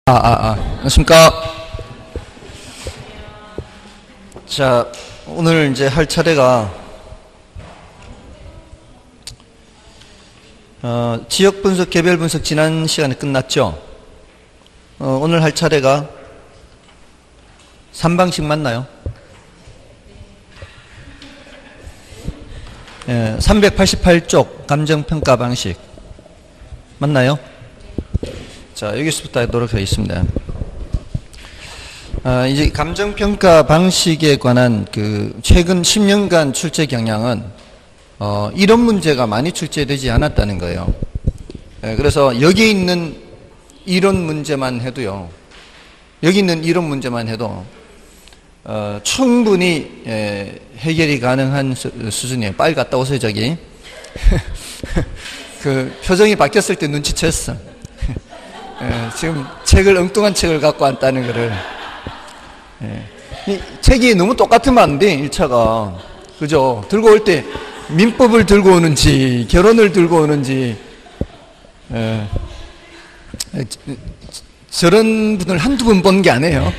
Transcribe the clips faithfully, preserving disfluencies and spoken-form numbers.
아, 아, 아. 안녕하십니까. 자, 오늘 이제 할 차례가, 어, 지역 분석, 개별 분석 지난 시간에 끝났죠? 어, 오늘 할 차례가 삼 방식 맞나요? 예, 삼백팔십팔 쪽 감정평가 방식. 맞나요? 자, 여기서부터 하도록 하겠습니다. 아, 이제 감정평가 방식에 관한 그 최근 십 년간 출제 경향은 어, 이런 문제가 많이 출제되지 않았다는 거예요. 예, 그래서 여기 있는 이런 문제만 해도요, 여기 있는 이런 문제만 해도 어, 충분히 예, 해결이 가능한 수, 수준이에요. 빨리 갔다 오세요, 저기. 그 표정이 바뀌었을 때 눈치챘어. 예, 지금 책을, 엉뚱한 책을 갖고 왔다는 거를. 예. 이 책이 너무 똑같으면 안 돼, 일 차가. 그죠? 들고 올 때 민법을 들고 오는지, 결혼을 들고 오는지, 예. 저런 분을 한두 번 본 게 아니에요.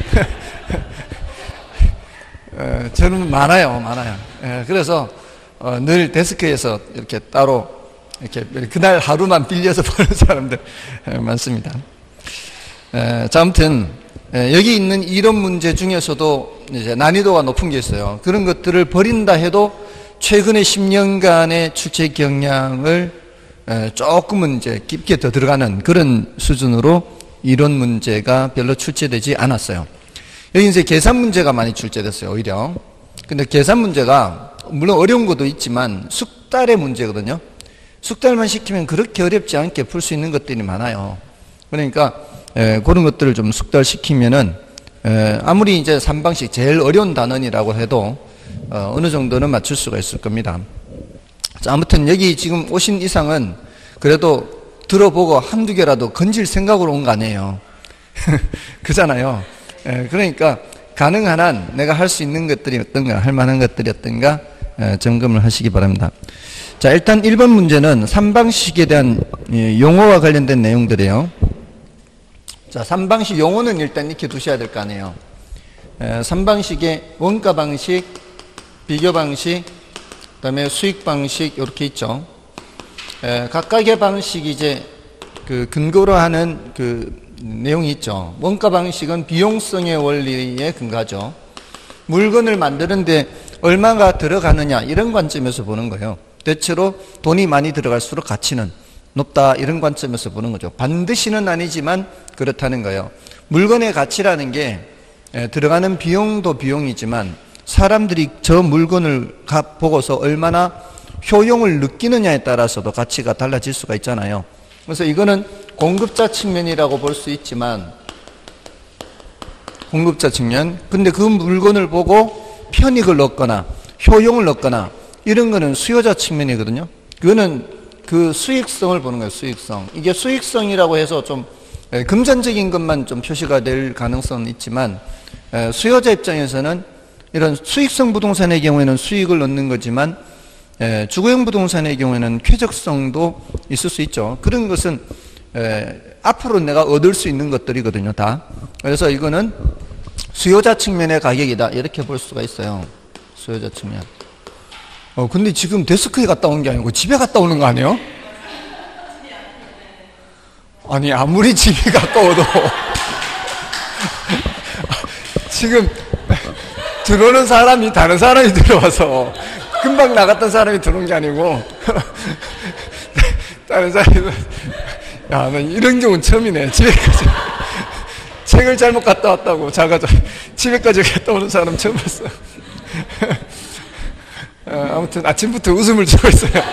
예, 저는 많아요, 많아요. 예, 그래서 어, 늘 데스크에서 이렇게 따로 이렇게 그날 하루만 빌려서 보는 사람들 예, 많습니다. 예, 자, 아무튼 예, 여기 있는 이런 문제 중에서도 이제 난이도가 높은 게 있어요. 그런 것들을 버린다 해도 최근에 십 년간의 출제 경향을 예, 조금은 이제 깊게 더 들어가는 그런 수준으로 이런 문제가 별로 출제되지 않았어요. 여기 이제 계산 문제가 많이 출제됐어요, 오히려. 근데 계산 문제가 물론 어려운 것도 있지만 숙달의 문제거든요. 숙달만 시키면 그렇게 어렵지 않게 풀 수 있는 것들이 많아요. 그러니까 에, 그런 것들을 좀 숙달시키면은 에, 아무리 이제 삼 방식 제일 어려운 단원이라고 해도 어, 어느 정도는 맞출 수가 있을 겁니다. 자, 아무튼 여기 지금 오신 이상은 그래도 들어보고 한두 개라도 건질 생각으로 온 거 아니에요. 그잖아요. 에, 그러니까 가능한 한 내가 할 수 있는 것들이 어떤가, 할 만한 것들이 어떤가 에, 점검을 하시기 바랍니다. 자, 일단 일 번 문제는 삼 방식에 대한 용어와 관련된 내용들이에요. 자, 삼 방식 용어는 일단 익혀 두셔야 될 거 아니에요. 에, 삼 방식의 원가 방식, 비교 방식, 그 다음에 수익 방식, 이렇게 있죠. 에, 각각의 방식이 이제 그 근거로 하는 그 내용이 있죠. 원가 방식은 비용성의 원리에 근거하죠. 물건을 만드는데 얼마가 들어가느냐, 이런 관점에서 보는 거예요. 대체로 돈이 많이 들어갈수록 가치는 높다, 이런 관점에서 보는 거죠. 반드시는 아니지만 그렇다는 거예요. 물건의 가치라는 게 들어가는 비용도 비용이지만 사람들이 저 물건을 보고서 얼마나 효용을 느끼느냐에 따라서도 가치가 달라질 수가 있잖아요. 그래서 이거는 공급자 측면이라고 볼 수 있지만, 공급자 측면. 근데 그 물건을 보고 편익을 얻거나 효용을 얻거나 이런 거는 수요자 측면이거든요. 그거는 그 수익성을 보는 거예요, 수익성. 이게 수익성이라고 해서 좀 금전적인 것만 좀 표시가 될 가능성은 있지만, 수요자 입장에서는 이런 수익성 부동산의 경우에는 수익을 얻는 거지만, 주거용 부동산의 경우에는 쾌적성도 있을 수 있죠. 그런 것은 앞으로 내가 얻을 수 있는 것들이거든요, 다. 그래서 이거는 수요자 측면의 가격이다, 이렇게 볼 수가 있어요. 수요자 측면. 어, 근데 지금 데스크에 갔다 온 게 아니고 집에 갔다 오는 거 아니에요? 아니, 아무리 집에 가까워도 지금 들어오는 사람이 다른 사람이 들어와서 금방 나갔던 사람이 들어온 게 아니고 다른 사람이, 야, 난 이런 경우는 처음이네. 집에까지 책을 잘못 갔다 왔다고 자가지고 집에까지 갔다 오는 사람 처음 봤어. 어, 아무튼 아침부터 웃음을 주고 있어요.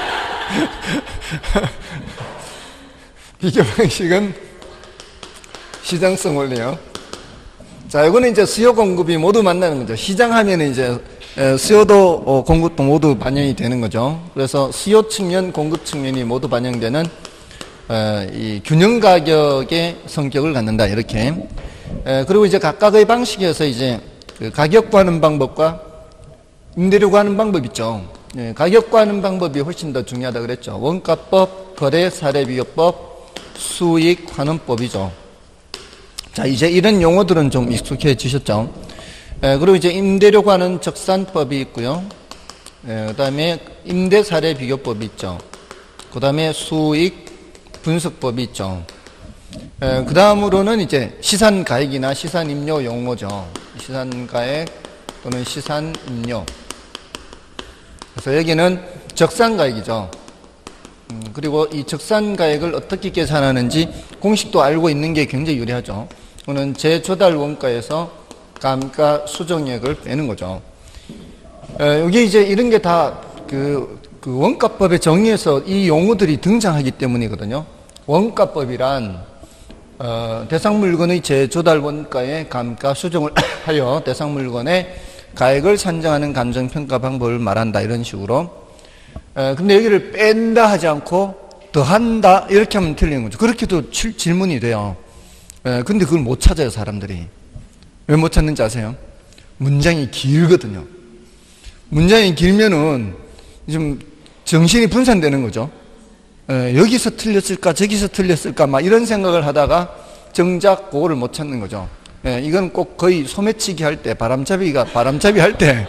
비교 방식은 시장성 원리요. 자, 이거는 이제 수요 공급이 모두 만나는 거죠. 시장 하면은 이제 수요도 공급도 모두 반영이 되는 거죠. 그래서 수요 측면, 공급 측면이 모두 반영되는 이 균형 가격의 성격을 갖는다, 이렇게. 그리고 이제 각각의 방식에서 이제 그 가격 구하는 방법과 임대료 구하는 방법 있죠. 가격 구하는 방법이 훨씬 더 중요하다 그랬죠. 원가법, 거래 사례 비교법, 수익 환원법이죠. 자, 이제 이런 용어들은 좀 익숙해지셨죠? 에, 그리고 이제 임대료과는 적산법이 있고요. 그 다음에 임대사례 비교법이 있죠. 그 다음에 수익 분석법이 있죠. 그 다음으로는 이제 시산가액이나 시산임료 용어죠. 시산가액 또는 시산임료. 그래서 여기는 적산가액이죠. 음, 그리고 이 적산가액을 어떻게 계산하는지 공식도 알고 있는 게 굉장히 유리하죠. 이거는 재조달 원가에서 감가 수정액을 빼는 거죠. 에, 여기 이제 이런 게 다 그 그 원가법의 정의에서 이 용어들이 등장하기 때문이거든요. 원가법이란 어, 대상 물건의 재조달 원가의 감가 수정을 하여 대상 물건의 가액을 산정하는 감정평가 방법을 말한다. 이런 식으로. 에, 근데 여기를 뺀다 하지 않고 더한다 이렇게 하면 틀리는 거죠. 그렇게도 칠, 질문이 돼요. 에, 근데 그걸 못 찾아요, 사람들이. 왜 못 찾는지 아세요? 문장이 길거든요. 문장이 길면은 좀 정신이 분산되는 거죠. 에, 여기서 틀렸을까 저기서 틀렸을까 막 이런 생각을 하다가 정작 그거를 못 찾는 거죠. 에, 이건 꼭 거의 소매치기 할 때 바람잡이가 바람잡이 할 때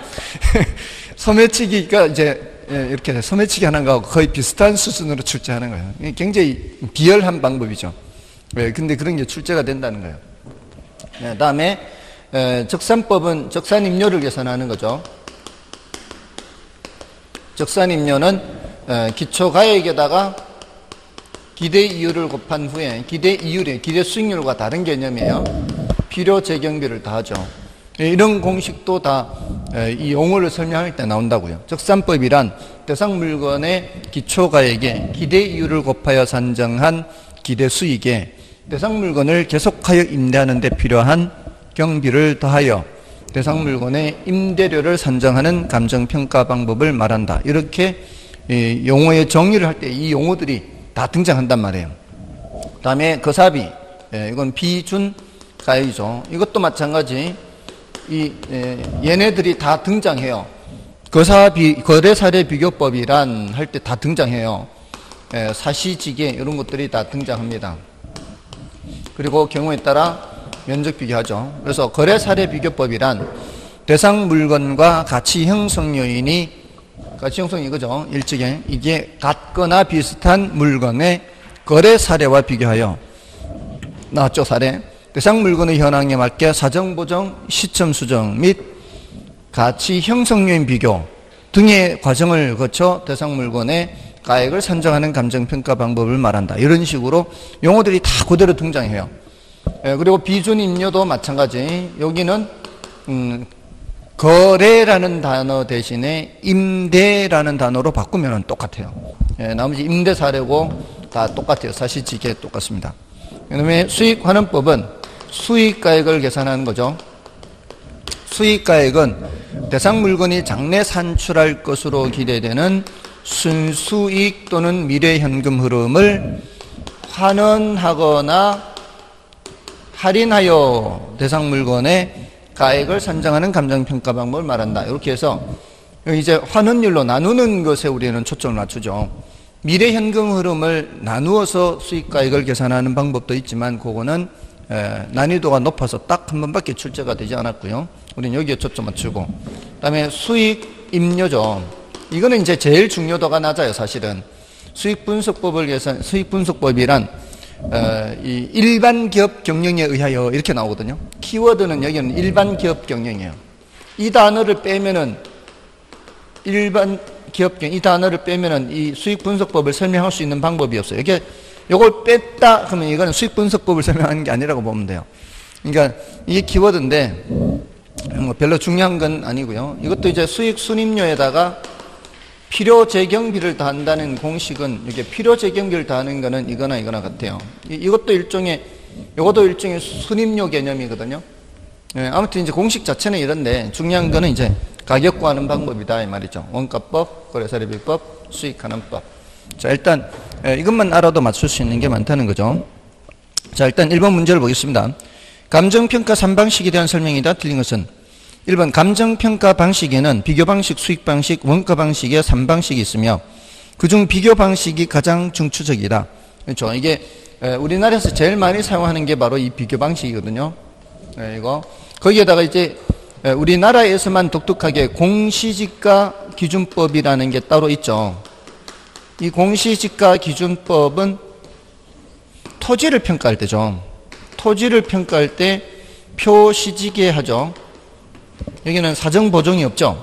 소매치기가 이제 에, 이렇게 소매치기 하는 거하고 거의 비슷한 수준으로 출제하는 거예요. 굉장히 비열한 방법이죠. 에, 근데 그런 게 출제가 된다는 거예요. 그 다음에 적산법은 적산임료를 계산하는 거죠. 적산임료는 기초가액에다가 기대이율을 곱한 후에 기대이율이 기대수익률과 다른 개념이에요. 필요재경비를 더하죠. 이런 공식도 다 이 용어를 설명할 때 나온다고요. 적산법이란 대상 물건의 기초가액에 기대이율을 곱하여 산정한 기대수익에 대상 물건을 계속하여 임대하는 데 필요한 경비를 더하여 대상 물건의 임대료를 산정하는 감정평가 방법을 말한다. 이렇게 용어의 정의를 할 때 이 용어들이 다 등장한단 말이에요. 그 다음에 거사비, 이건 비준 가액이죠. 이것도 마찬가지 이 얘네들이 다 등장해요. 거사비, 거래사례 비교법이란 할 때 다 등장해요. 사시지계 이런 것들이 다 등장합니다. 그리고 경우에 따라 면적 비교하죠. 그래서 거래사례 비교법이란 대상 물건과 가치 형성 요인이 가치 형성 이거죠. 일찍에 이게 같거나 비슷한 물건의 거래 사례와 비교하여 나왔죠. 사례. 대상 물건의 현황에 맞게 사정 보정, 시점 수정 및 가치 형성 요인 비교 등의 과정을 거쳐 대상 물건의 가액을 산정하는 감정평가 방법을 말한다. 이런 식으로 용어들이 다 그대로 등장해요. 예, 그리고 비준임료도 마찬가지. 여기는 음, 거래라는 단어 대신에 임대라는 단어로 바꾸면 똑같아요. 예, 나머지 임대 사례고 다 똑같아요. 사실지게 똑같습니다. 그 다음에 수익환원법은 수익가액을 계산하는 거죠. 수익가액은 대상 물건이 장래 산출할 것으로 기대되는 순수익 또는 미래현금 흐름을 환원하거나 할인하여 대상 물건의 가액을 산정하는 감정평가 방법을 말한다. 이렇게 해서 이제 환원율로 나누는 것에 우리는 초점을 맞추죠. 미래 현금 흐름을 나누어서 수익가액을 계산하는 방법도 있지만 그거는 난이도가 높아서 딱 한 번밖에 출제가 되지 않았고요. 우리는 여기에 초점 맞추고, 그다음에 수익 임료죠. 이거는 이제 제일 중요도가 낮아요. 사실은 수익 분석법을 계산 수익 분석법이란 어, 이 일반 기업 경영에 의하여 이렇게 나오거든요. 키워드는 여기는 일반 기업 경영이에요. 이 단어를 빼면은 일반 기업 경영 이 단어를 빼면은 이 수익 분석법을 설명할 수 있는 방법이 없어요. 이게 이걸 뺐다 그러면 이거는 수익 분석법을 설명하는 게 아니라고 보면 돼요. 그러니까 이게 키워드인데 뭐 별로 중요한 건 아니고요. 이것도 이제 수익 순임료에다가 필요 재경비를 더한다는 공식은 이게 필요 재경비를 더하는 거는 이거나 이거나 같아요. 이, 이것도 일종의 이것도 일종의 순임료 개념이거든요. 예, 아무튼 이제 공식 자체는 이런데 중요한 거는 이제 가격 구하는 방법이다 이 말이죠. 원가법, 거래사례비법, 수익환원법. 자, 일단 예, 이것만 알아도 맞출 수 있는 게 많다는 거죠. 자, 일단 일 번 문제를 보겠습니다. 감정평가 삼 방식에 대한 설명이다. 틀린 것은 일 번 감정평가 방식에는 비교방식, 수익방식, 원가방식의 삼 방식이 있으며 그중 비교방식이 가장 중추적이다. 그렇죠. 이게 에, 우리나라에서 제일 많이 사용하는 게 바로 이 비교 방식이거든요. 에, 이거 거기에다가 이제 에, 우리나라에서만 독특하게 공시지가 기준법이라는 게 따로 있죠. 이 공시지가 기준법은 토지를 평가할 때죠. 토지를 평가할 때 표시지게 하죠. 여기는 사정보정이 없죠.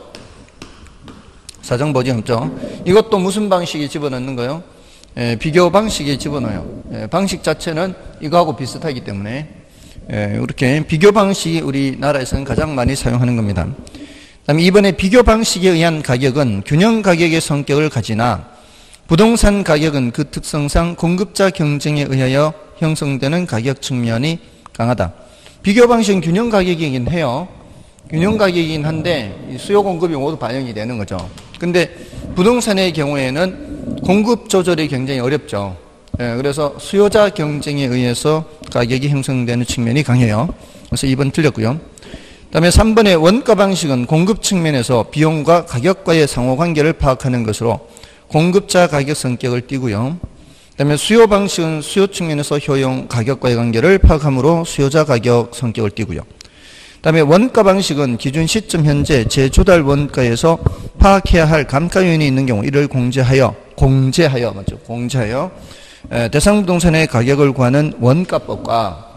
사정보정이 없죠. 이것도 무슨 방식에 집어넣는 거예요? 예, 비교 방식에 집어넣어요. 예, 방식 자체는 이거하고 비슷하기 때문에 예, 이렇게 비교 방식이 우리나라에서는 가장 많이 사용하는 겁니다. 그다음에 이번에 비교 방식에 의한 가격은 균형 가격의 성격을 가지나 부동산 가격은 그 특성상 공급자 경쟁에 의하여 형성되는 가격 측면이 강하다. 비교 방식은 균형 가격이긴 해요. 균형 가격이긴 한데 수요 공급이 모두 반영이 되는 거죠. 근데 부동산의 경우에는 공급 조절이 굉장히 어렵죠. 예, 그래서 수요자 경쟁에 의해서 가격이 형성되는 측면이 강해요. 그래서 이 번 틀렸고요. 그다음에 삼 번의 원가 방식은 공급 측면에서 비용과 가격과의 상호관계를 파악하는 것으로 공급자 가격 성격을 띠고요. 그다음에 수요 방식은 수요 측면에서 효용 가격과의 관계를 파악하므로 수요자 가격 성격을 띠고요. 그다음에 원가 방식은 기준 시점 현재 제조달 원가에서 파악해야 할 감가 요인이 있는 경우 이를 공제하여 공제하여 맞죠? 공제하여 에, 대상 부동산의 가격을 구하는 원가법과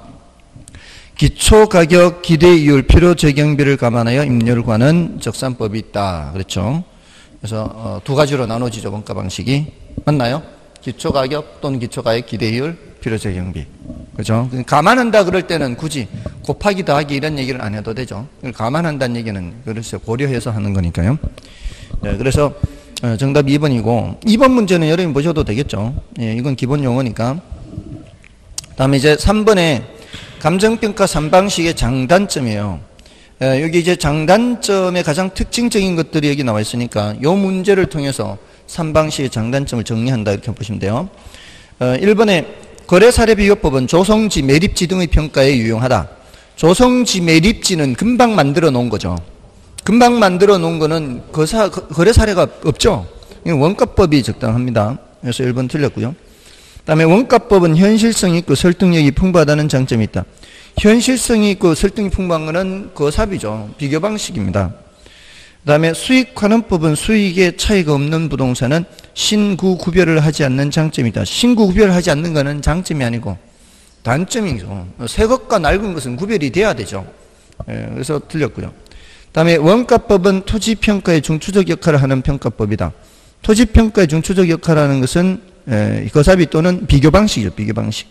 기초 가격 기대이율 필요 적용비를 감안하여 임료를 구하는 적산법이 있다. 그렇죠? 그래서 어, 두 가지로 나눠지죠. 원가 방식이. 맞나요? 기초 가격 또는 기초 가격 기대이율 필요 적용비. 그렇죠? 감안한다 그럴 때는 굳이 곱하기 더하기 이런 얘기를 안 해도 되죠. 감안한다는 얘기는 그래서 고려해서 하는 거니까요. 네, 그래서 정답 이 번이고 이 번 문제는 여러분 보셔도 되겠죠. 예, 이건 기본 용어니까. 다음에 이제 삼 번에 감정평가 삼 방식의 장단점이에요. 예, 여기 이제 장단점의 가장 특징적인 것들이 여기 나와 있으니까 이 문제를 통해서 삼 방식의 장단점을 정리한다 이렇게 보시면 돼요. 어, 일 번에 거래사례비교법은 조성지, 매립지 등의 평가에 유용하다. 조성지, 매립지는 금방 만들어 놓은 거죠. 금방 만들어 놓은 거는 거사, 거래사례가 없죠. 원가법이 적당합니다. 그래서 일 번 틀렸고요. 그 다음에 원가법은 현실성이 있고 설득력이 풍부하다는 장점이 있다. 현실성이 있고 설득이 풍부한 것은 거사비죠. 비교 방식입니다. 그 다음에 수익환원법은 수익에 차이가 없는 부동산은 신구 구별을 하지 않는 장점이다. 신구 구별을 하지 않는 것은 장점이 아니고 단점이죠. 새 것과 낡은 것은 구별이 돼야 되죠. 예, 그래서 틀렸고요. 그 다음에 원가법은 토지평가의 중추적 역할을 하는 평가법이다. 토지평가의 중추적 역할을 하는 것은 예, 거사비 또는 비교 방식이죠. 비교 방식.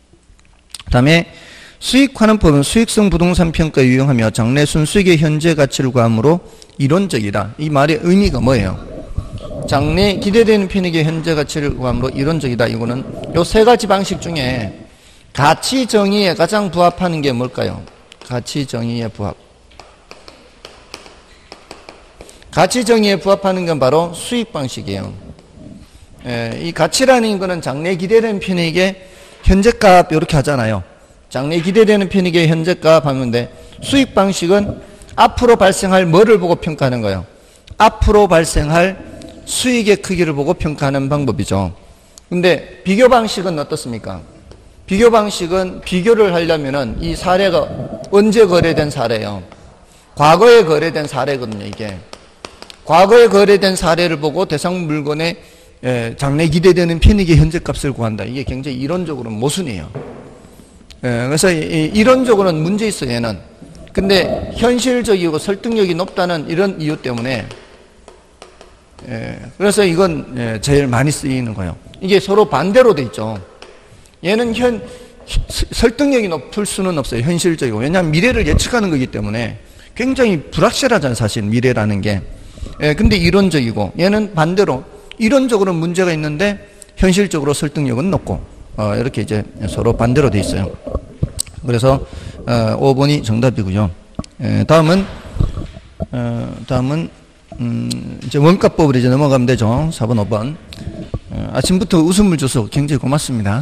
그 다음에 수익환원법은 수익성 부동산 평가에 유용하며 장래 순수익의 현재 가치를 구함으로 이론적이다. 이 말의 의미가 뭐예요? 장래 기대되는 편익의 현재 가치를 구함으로 이론적이다. 이거는 요 세 가지 방식 중에 가치 정의에 가장 부합하는 게 뭘까요? 가치 정의에 부합. 가치 정의에 부합하는 건 바로 수익 방식이에요. 에, 이 가치라는 거는 장래 기대되는 편익의 현재값 이렇게 하잖아요. 장래 기대되는 편익의 현재값 하면 돼. 수익 방식은 앞으로 발생할 뭐를 보고 평가하는 거예요? 앞으로 발생할 수익의 크기를 보고 평가하는 방법이죠. 근데 비교 방식은 어떻습니까? 비교 방식은 비교를 하려면은 이 사례가 언제 거래된 사례예요? 과거에 거래된 사례거든요, 이게. 과거에 거래된 사례를 보고 대상 물건의 장래 기대되는 편익의 현재값을 구한다. 이게 굉장히 이론적으로 모순이에요. 그래서 이론적으로는 문제 있어요, 얘는. 근데 현실적이고 설득력이 높다는 이런 이유 때문에 그래서 이건 제일 많이 쓰이는 거예요. 이게 서로 반대로 돼 있죠. 얘는 현 설득력이 높을 수는 없어요. 현실적이고. 왜냐하면 미래를 예측하는 거기 때문에 굉장히 불확실하잖아요. 사실 미래라는 게. 근데 이론적이고 얘는 반대로 이론적으로 문제가 있는데 현실적으로 설득력은 높고 어, 이렇게 이제 서로 반대로 돼 있어요. 그래서 어, 오 번이 정답이고요. 에, 다음은 어, 다음은 음, 이제 원가법으로 이제 넘어가면 되죠. 사 번, 오 번. 어, 아침부터 웃음을 줘서 굉장히 고맙습니다.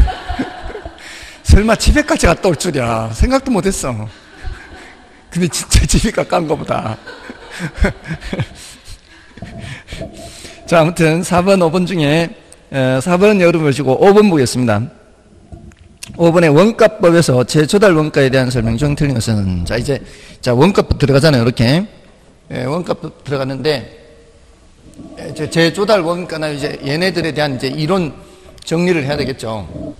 설마 집에까지 갔다 올 줄이야. 생각도 못했어. 근데 진짜 집이 가까운 거보다. 자, 아무튼 사 번, 오 번 중에 사 번은 여러분 보시고 오 번 보겠습니다. 오 번에 원가법에서 재조달 원가에 대한 설명 중 틀린 것은, 자, 이제, 자, 원가법 들어가잖아요. 이렇게. 예, 원가법 들어갔는데, 예, 재조달 원가나 이제 얘네들에 대한 이제 이론 정리를 해야 되겠죠.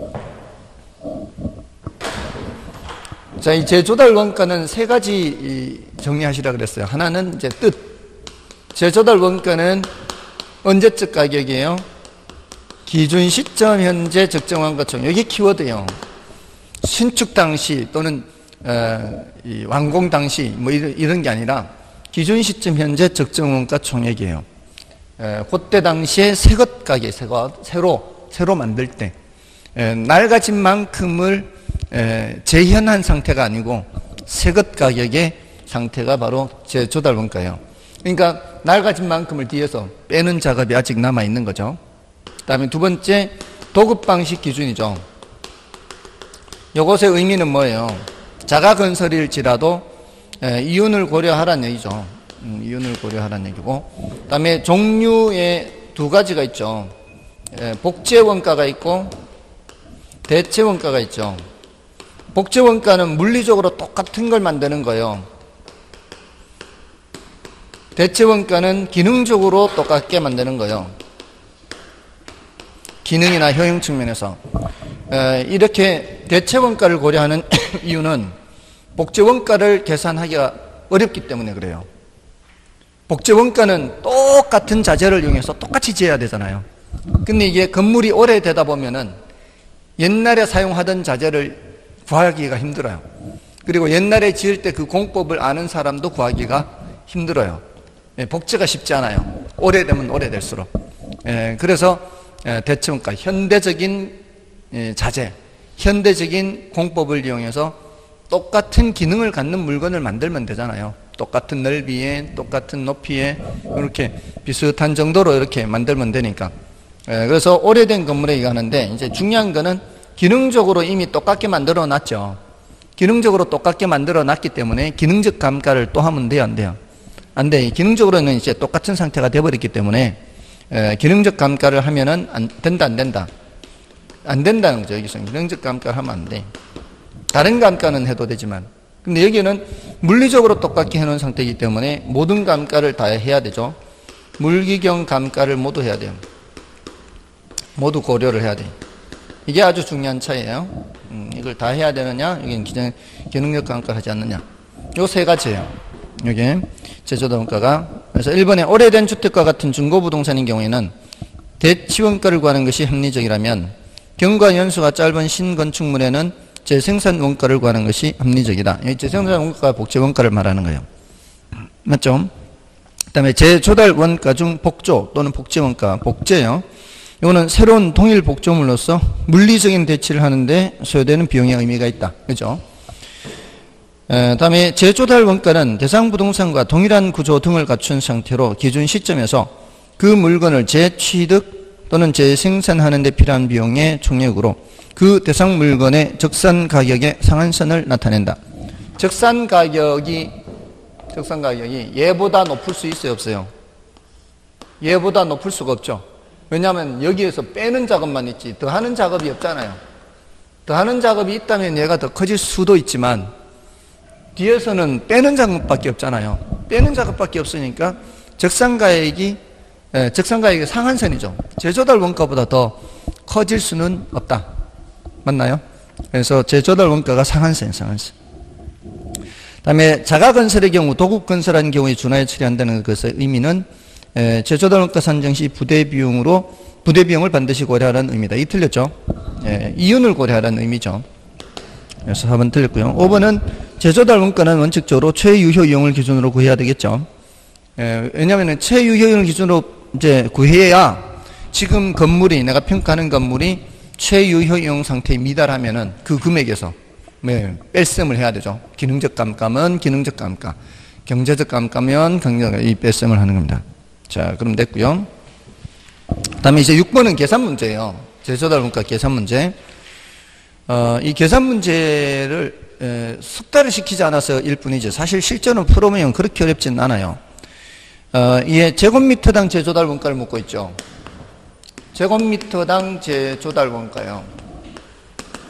자, 이 재조달 원가는 세 가지 정리하시라 그랬어요. 하나는 이제 뜻. 재조달 원가는 언제적 가격이에요? 기준 시점 현재 적정 원가총. 여기 키워드예요. 신축 당시 또는 어, 이 완공 당시 뭐 이런, 이런 게 아니라 기준 시점 현재 적정 원가 총액이에요. 에, 그때 당시에 새것 가격, 새것 새로 새로 만들 때 에, 낡아진 만큼을 에, 재현한 상태가 아니고 새것 가격의 상태가 바로 재조달 원가예요. 그러니까 낡아진 만큼을 뒤에서 빼는 작업이 아직 남아 있는 거죠. 그다음에 두 번째 도급 방식 기준이죠. 이것의 의미는 뭐예요? 자가 건설일지라도 에, 이윤을 고려하라는 얘기죠. 음, 이윤을 고려하라는 얘기고, 그다음에 종류의 두 가지가 있죠. 에, 복제 원가가 있고 대체 원가가 있죠. 복제 원가는 물리적으로 똑같은 걸 만드는 거예요. 대체 원가는 기능적으로 똑같게 만드는 거예요. 기능이나 효용 측면에서. 에, 이렇게 대체 원가를 고려하는 이유는 복제 원가를 계산하기가 어렵기 때문에 그래요. 복제 원가는 똑같은 자재를 이용해서 똑같이 지어야 되잖아요. 근데 이게 건물이 오래되다 보면은 옛날에 사용하던 자재를 구하기가 힘들어요. 그리고 옛날에 지을 때 그 공법을 아는 사람도 구하기가 힘들어요. 예, 복제가 쉽지 않아요. 오래되면 오래될수록. 예, 그래서 예, 대체 원가, 현대적인 예, 자재, 현대적인 공법을 이용해서 똑같은 기능을 갖는 물건을 만들면 되잖아요. 똑같은 넓이에, 똑같은 높이에, 이렇게 비슷한 정도로 이렇게 만들면 되니까. 예, 그래서 오래된 건물에 얘기하는데, 이제 중요한 거는 기능적으로 이미 똑같게 만들어 놨죠. 기능적으로 똑같게 만들어 놨기 때문에 기능적 감가를 또 하면 돼요, 안 돼요? 안 돼. 기능적으로는 이제 똑같은 상태가 되어버렸기 때문에, 에, 기능적 감가를 하면은 안 된다, 안 된다? 안 된다는 거죠. 여기서 기능적 감가를 하면 안 돼. 다른 감가는 해도 되지만. 근데 여기는 물리적으로 똑같게 해놓은 상태이기 때문에 모든 감가를 다 해야 되죠. 물기경 감가를 모두 해야 돼요. 모두 고려를 해야 돼. 이게 아주 중요한 차이예요. 음, 이걸 다 해야 되느냐, 여기는 기능, 기능적 감가를 하지 않느냐. 요 세 가지예요. 여기 제조달 원가가. 그래서 일 번에 오래된 주택과 같은 중고부동산인 경우에는 대치원가를 구하는 것이 합리적이라면 경과 연수가 짧은 신건축물에는 재생산 원가를 구하는 것이 합리적이다. 여기 재생산 원가가 복제 원가를 말하는 거예요. 맞죠? 그 다음에 재조달 원가 중 복조 또는 복제 원가, 복제요. 이거는 새로운 동일 복조물로서 물리적인 대치를 하는데 소요되는 비용의 의미가 있다. 그죠? 에, 다음에 재조달 원가는 대상 부동산과 동일한 구조 등을 갖춘 상태로 기준 시점에서 그 물건을 재취득 또는 재생산하는 데 필요한 비용의 총액으로 그 대상 물건의 적산 가격의 상한선을 나타낸다. 적산 가격이 적산 가격이 얘보다 높을 수 있어요, 없어요? 얘보다 높을 수가 없죠. 왜냐하면 여기에서 빼는 작업만 있지 더하는 작업이 없잖아요. 더하는 작업이 있다면 얘가 더 커질 수도 있지만 뒤에서는 빼는 작업밖에 없잖아요. 빼는 작업밖에 없으니까 적산가액이 예, 적산가액의 상한선이죠. 재조달 원가보다 더 커질 수는 없다. 맞나요? 그래서 재조달 원가가 상한선이에요. 상한선. 다음에 자가건설의 경우 도급건설하는 경우에 준하에 처리한다는 것의 의미는 에, 재조달 원가 산정 시 부대 비용으로 부대 비용을 반드시 고려하라는 의미다. 이 틀렸죠? 예, 이윤을 고려하라는 의미죠. 그래서 사 번 틀렸고요. 오 번은 재조달 원가는 원칙적으로 최유효 이용을 기준으로 구해야 되겠죠. 예, 왜냐하면 최유효 이용을 기준으로 이제 구해야 지금 건물이 내가 평가하는 건물이 최유효 이용 상태에 미달하면은 그 금액에서 네, 뺄셈을 해야 되죠. 기능적 감가면 기능적 감가, 경제적 감가면 경제적 이 뺄셈을 하는 겁니다. 자, 그럼 됐고요. 그다음에 이제 육 번은 계산 문제예요. 재조달 원가 계산 문제. 어, 이 계산 문제를 에, 숙달을 시키지 않아서 일 뿐이죠. 사실 실전은 풀어보면 그렇게 어렵지는 않아요. 어, 이게 제곱미터당 재조달 원가를 묻고 있죠. 제곱미터당 재조달 원가요.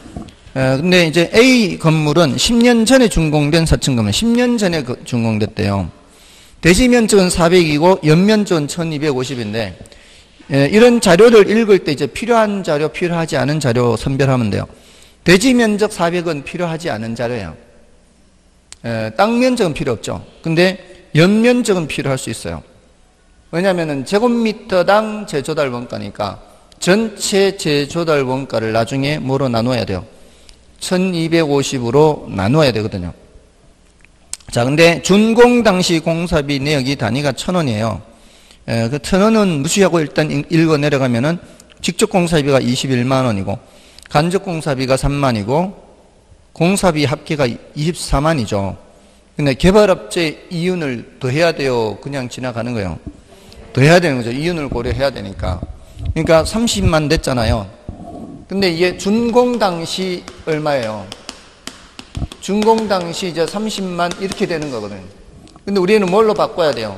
에, 근데 이제 A 건물은 십 년 전에 준공된 사 층 건물, 십 년 전에 그 준공됐대요. 대지 면적은 사백이고 연면적은 천이백오십인데 에, 이런 자료를 읽을 때 이제 필요한 자료, 필요하지 않은 자료 선별하면 돼요. 대지 면적 사백은 필요하지 않은 자료예요. 에, 땅 면적은 필요 없죠. 근데 연면적은 필요할 수 있어요. 왜냐하면 제곱미터당 제조달 원가니까 전체 제조달 원가를 나중에 뭐로 나눠야 돼요? 천이백오십으로 나눠야 되거든요. 자, 근데 준공 당시 공사비 내역이 단위가 천 원이에요. 에, 그 천 원은 무시하고 일단 읽어 내려가면은 직접 공사비가 이십일만 원이고, 간접 공사비가 삼만이고, 공사비 합계가 이십사만이죠. 근데 개발업체 이윤을 더해야 돼요? 그냥 지나가는 거예요? 더해야 되는 거죠. 이윤을 고려해야 되니까. 그러니까 삼십만 됐잖아요. 근데 이게 준공 당시 얼마예요? 준공 당시 이제 삼십만 이렇게 되는 거거든요. 근데 우리는 뭘로 바꿔야 돼요?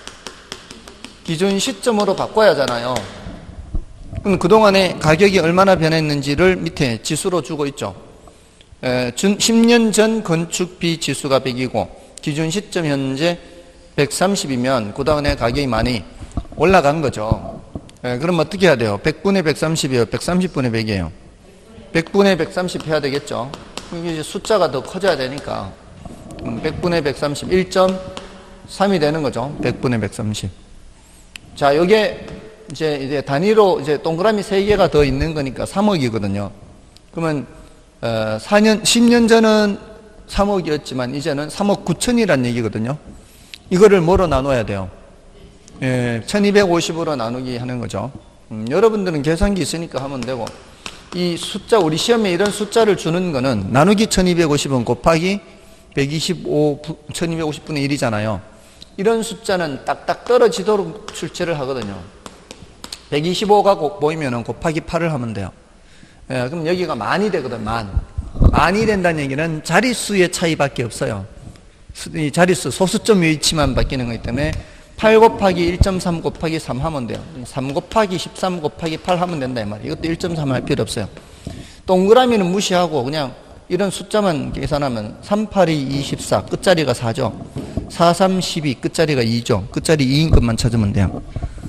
기준 시점으로 바꿔야 하잖아요. 그럼 그동안에 가격이 얼마나 변했는지를 밑에 지수로 주고 있죠. 에, 십 년 전 건축비 지수가 백이고 기준 시점 현재 백삼십이면 그동안에 가격이 많이 올라간 거죠. 예, 그럼 어떻게 해야 돼요? 백분의 백삼십이에요? 백삼십분의 백이에요? 백분의 백삼십 해야 되겠죠? 이게 이제 숫자가 더 커져야 되니까. 백분의 백삼십, 일 점 삼이 되는 거죠. 백분의 백삼십. 자, 요게 이제, 이제 단위로 이제 동그라미 세 개가 더 있는 거니까 삼억이거든요. 그러면, 어, 사 년, 십 년 전은 삼억이었지만 이제는 삼억 구천이란 얘기거든요. 이거를 뭐로 나눠야 돼요? 예, 천이백오십으로 나누기 하는 거죠. 음, 여러분들은 계산기 있으니까 하면 되고, 이 숫자, 우리 시험에 이런 숫자를 주는 거는 나누기 천이백오십은 곱하기 백이십오, 천이백오십분의 일이잖아요. 이런 숫자는 딱딱 떨어지도록 출제를 하거든요. 백이십오가 보이면 곱하기 팔을 하면 돼요. 예, 그럼 여기가 만이 되거든, 만. 만이 된다는 얘기는 자릿수의 차이밖에 없어요. 이 자릿수, 소수점 위치만 바뀌는 거기 때문에 팔 곱하기 일 점 삼 곱하기 삼 하면 돼요. 삼 곱하기 십삼 곱하기 팔 하면 된다 이 말이에요. 이것도 일 점 삼 할 필요 없어요. 동그라미는 무시하고 그냥 이런 숫자만 계산하면 삼, 팔이 이십사, 끝자리가 사죠. 사, 삼, 십이, 끝자리가 이죠. 끝자리 이인 것만 찾으면 돼요.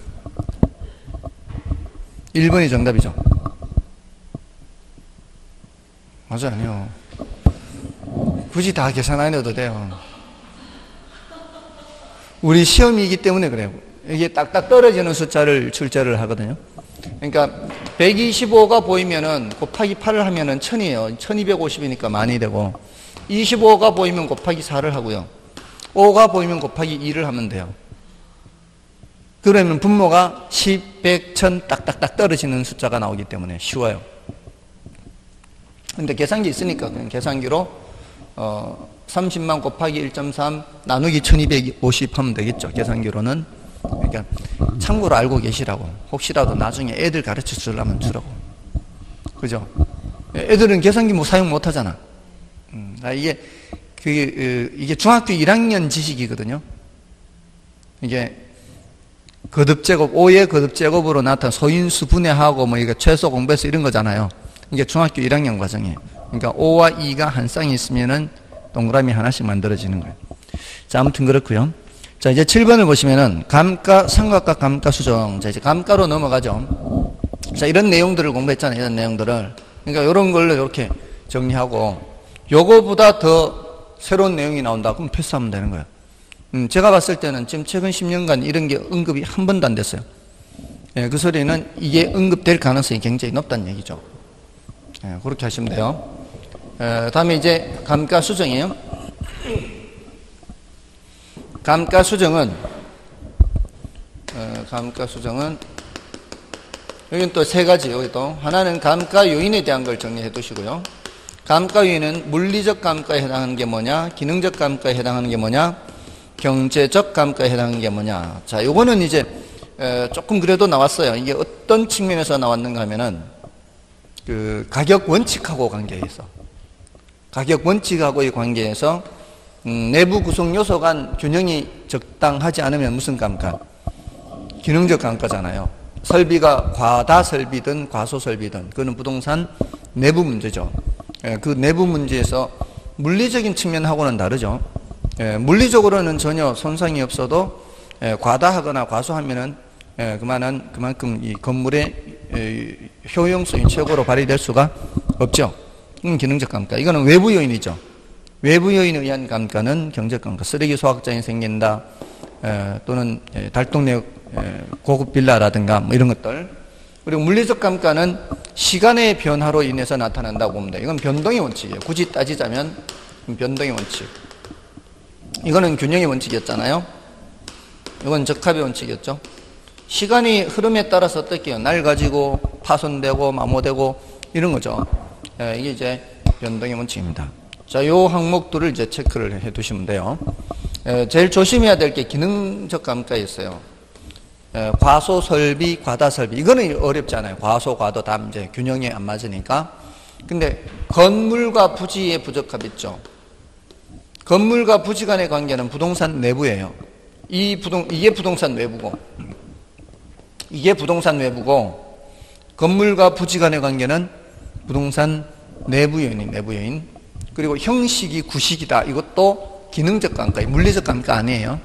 일 번이 정답이죠. 맞아요, 아니요. 굳이 다 계산 안 해도 돼요. 우리 시험이기 때문에 그래요. 이게 딱딱 떨어지는 숫자를 출제를 하거든요. 그러니까 백이십오가 보이면은 곱하기 팔을 하면은 천이에요. 천이백오십이니까 만이 되고, 이십오가 보이면 곱하기 사를 하고요. 오가 보이면 곱하기 이를 하면 돼요. 그러면 분모가 십, 백, 천 딱딱딱 떨어지는 숫자가 나오기 때문에 쉬워요. 근데 계산기 있으니까 그냥 계산기로 어 삼십만 곱하기 일 점 삼 나누기 천이백오십 하면 되겠죠. 계산기로는. 그러니까 참고로 알고 계시라고. 혹시라도 나중에 애들 가르쳐 주려면 주라고. 그죠? 애들은 계산기 뭐 사용 못 하잖아. 음, 아, 이게 그 이게 중학교 일 학년 지식이거든요. 이게 거듭제곱, 오의 거듭제곱으로 나타난 소인수 분해하고 뭐 이거 최소 공배수 이런 거잖아요. 이게 중학교 일 학년 과정이에요. 그러니까 오와 이가 한 쌍이 있으면은 동그라미 하나씩 만들어지는 거예요. 자, 아무튼 그렇고요. 자, 이제 칠 번을 보시면은 감가, 삼각각 감가 수정. 자, 이제 감가로 넘어가죠. 자, 이런 내용들을 공부했잖아요. 이런 내용들을. 그러니까 이런 걸로 이렇게 정리하고, 요거보다 더 새로운 내용이 나온다. 그럼 패스하면 되는 거예요. 음, 제가 봤을 때는 지금 최근 십 년간 이런 게 언급이 한 번도 안 됐어요. 예, 그 소리는 이게 언급될 가능성이 굉장히 높다는 얘기죠. 예, 그렇게 하시면 돼요. 에, 다음에 이제 감가 수정이에요. 감가 수정은 에, 감가 수정은 여기는 또 세 가지. 여기 또 하나는 감가 요인에 대한 걸 정리해 두시고요. 감가 요인은 물리적 감가에 해당하는 게 뭐냐, 기능적 감가에 해당하는 게 뭐냐, 경제적 감가에 해당하는 게 뭐냐. 자, 요거는 이제 에, 조금 그래도 나왔어요. 이게 어떤 측면에서 나왔는가 하면은 그 가격 원칙하고 관계에서, 가격 원칙하고의 관계에서 음, 내부 구성 요소 간 균형이 적당하지 않으면 무슨 감가? 기능적 감가잖아요. 설비가 과다 설비든 과소 설비든 그거는 부동산 내부 문제죠. 예, 그 내부 문제에서 물리적인 측면하고는 다르죠. 예, 물리적으로는 전혀 손상이 없어도 예, 과다하거나 과소하면은 예, 그만한 그만큼 이 건물의 예, 효용성이 최고로 발휘될 수가 없죠. 음, 기능적 감가. 이거는 외부 요인이죠. 외부 요인에 의한 감가는 경제적 감가. 쓰레기 소각장이 생긴다. 에, 또는 에, 달동네 에, 고급 빌라라든가 뭐 이런 것들. 그리고 물리적 감가는 시간의 변화로 인해서 나타난다고 봅니다. 이건 변동의 원칙이에요. 굳이 따지자면 변동의 원칙. 이거는 균형의 원칙이었잖아요. 이건 적합의 원칙이었죠. 시간이 흐름에 따라서 어떻게 해요? 낡아지고 파손되고 마모되고 이런 거죠. 에, 이게 이제 변동의 원칙입니다. 자, 요 항목들을 이제 체크를 해 두시면 돼요. 에, 제일 조심해야 될 게 기능적 감가에 있어요. 에, 과소 설비, 과다 설비. 이거는 어렵지 않아요. 과소, 과도 다 이제 균형이 안 맞으니까. 근데 건물과 부지의 부적합 있죠. 건물과 부지 간의 관계는 부동산 내부예요. 이 부동, 이게 부동산 외부고, 이게 부동산 외부고, 건물과 부지 간의 관계는 부동산 내부 요인, 내부 요인. 그리고 형식이 구식이다. 이것도 기능적 감가, 물리적 감가 아니에요.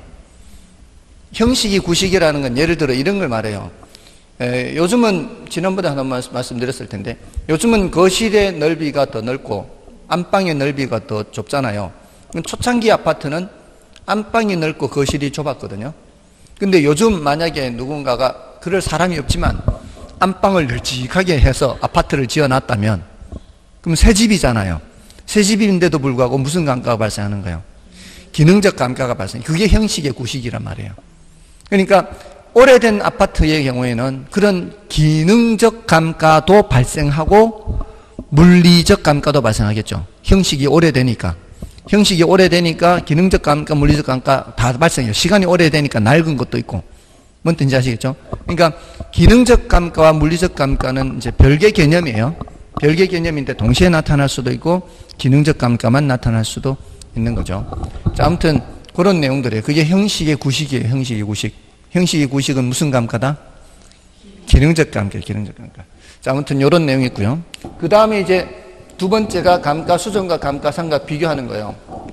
형식이 구식이라는 건 예를 들어 이런 걸 말해요. 에, 요즘은 지난번에 하나 말씀드렸을 텐데 요즘은 거실의 넓이가 더 넓고 안방의 넓이가 더 좁잖아요. 초창기 아파트는 안방이 넓고 거실이 좁았거든요. 근데 요즘 만약에 누군가가 그럴 사람이 없지만 안방을 널찍하게 해서 아파트를 지어놨다면 그럼 새 집이잖아요. 새 집인데도 불구하고 무슨 감가가 발생하는 거예요? 기능적 감가가 발생. 그게 형식의 구식이란 말이에요. 그러니까 오래된 아파트의 경우에는 그런 기능적 감가도 발생하고 물리적 감가도 발생하겠죠. 형식이 오래되니까. 형식이 오래되니까 기능적 감가, 물리적 감가 다 발생해요. 시간이 오래되니까 낡은 것도 있고. 뭔 뜻인지 아시겠죠? 그러니까 기능적 감가와 물리적 감가는 이제 별개 개념이에요. 별개 개념인데 동시에 나타날 수도 있고 기능적 감가만 나타날 수도 있는 거죠. 자, 아무튼 그런 내용들이에요. 그게 형식의 구식이에요. 형식의 구식. 형식의 구식은 무슨 감가다? 기능적 감가, 기능적 감가. 자, 아무튼 이런 내용이 있고요. 그 다음에 이제 두 번째가 감가수정과 감가상각 비교하는 거예요.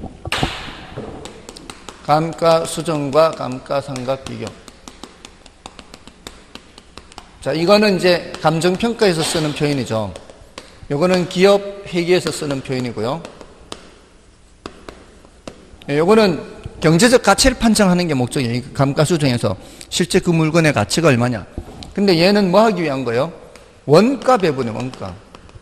감가수정과 감가상각 비교. 자, 이거는 이제 감정평가에서 쓰는 표현이죠. 요거는 기업 회계에서 쓰는 표현이고요. 요거는 경제적 가치를 판정하는 게 목적이에요. 감가수정에서 실제 그 물건의 가치가 얼마냐. 근데 얘는 뭐 하기 위한 거예요? 원가 배분이 원가.